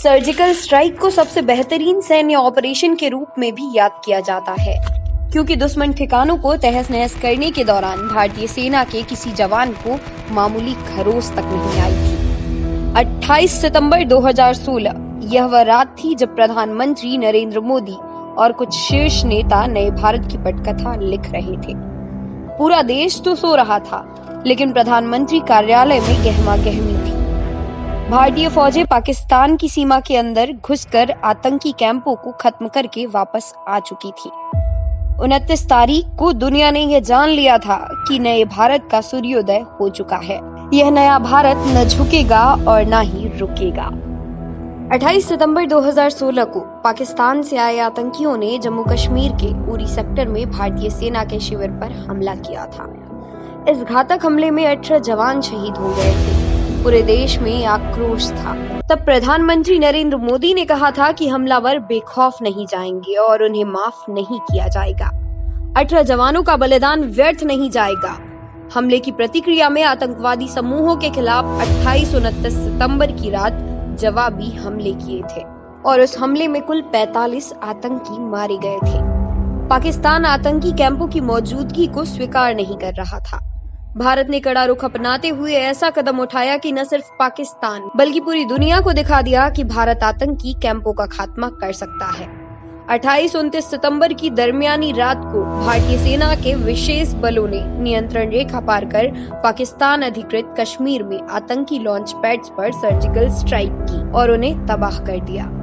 Surgical strike को सबसे बेहतरीन सैन्य ऑपरेशन के रूप में भी याद किया जाता है, क्योंकि दुश्मन ठिकानों को तहस नहस करने के दौरान भारतीय सेना के किसी जवान को मामूली खरोंच तक नहीं आई थी। 28 सितंबर 2016 यह वह रात थी जब प्रधानमंत्री नरेंद्र मोदी और कुछ शीर्ष नेता नए भारत की पटकथा लिख रहे थे। पूरा देश तो सो रहा था, लेकिन प्रधानमंत्री कार्यालय में गहमा गहमी थी। भारतीय फौजें पाकिस्तान की सीमा के अंदर घुसकर आतंकी कैंपों को खत्म करके वापस आ चुकी थी। 29 तारीख को दुनिया ने यह जान लिया था कि नए भारत का सूर्योदय हो चुका है। यह नया भारत न झुकेगा और न ही रुकेगा। 28 सितंबर 2016 को पाकिस्तान से आए आतंकियों ने जम्मू कश्मीर के उरी सेक्टर में भारतीय सेना के शिविर पर हमला किया था। इस घातक हमले में 18 जवान शहीद हो गए थे। पूरे देश में आक्रोश था। तब प्रधानमंत्री नरेंद्र मोदी ने कहा था कि हमलावर बेखौफ नहीं जाएंगे और उन्हें माफ नहीं किया जाएगा। 18 जवानों का बलिदान व्यर्थ नहीं जाएगा। हमले की प्रतिक्रिया में आतंकवादी समूहों के खिलाफ 28-29 सितंबर की रात जवाबी हमले किए थे और उस हमले में कुल 45 आतंकी मारे गए थे। पाकिस्तान आतंकी कैंपों की मौजूदगी को स्वीकार नहीं कर रहा था। भारत ने कड़ा रुख अपनाते हुए ऐसा कदम उठाया कि न सिर्फ पाकिस्तान बल्कि पूरी दुनिया को दिखा दिया कि भारत आतंकी कैंपों का खात्मा कर सकता है। 28-29 सितंबर की दरमियानी रात को भारतीय सेना के विशेष बलों ने नियंत्रण रेखा पार कर पाकिस्तान अधिकृत कश्मीर में आतंकी लॉन्च पैड्स पर सर्जिकल स्ट्राइक की और उन्हें तबाह कर दिया।